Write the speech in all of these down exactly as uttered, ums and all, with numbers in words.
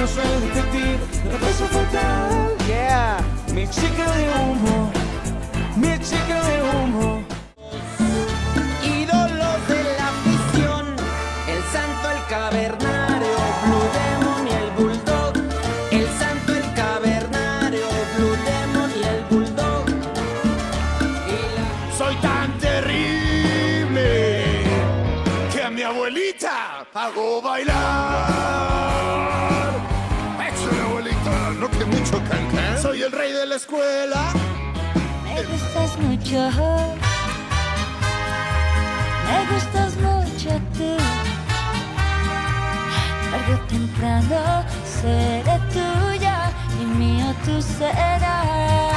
no soy detective, la paso fatal. Yeah, mi chica de humo, mi chica de humo. Ídolos de la afición, el santo, el cavernario, Blue Demon y el bulldog. El santo, el cavernario, Blue Demon y el bulldog. Y la... Soy tan terrible que a mi abuelita hago bailar. Échale, abuelita, no que mucho cancan. Soy el rey de la escuela. Me gustas mucho, me gustas mucho tú. Tarde o temprano seré tuya y mío tú serás.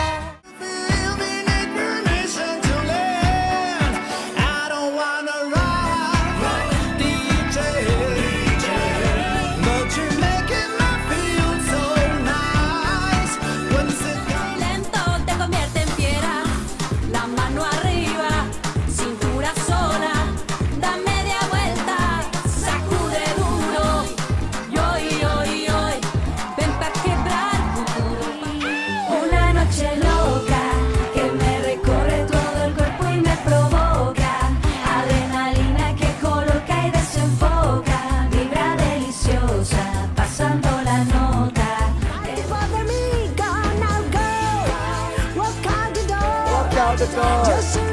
Out the door.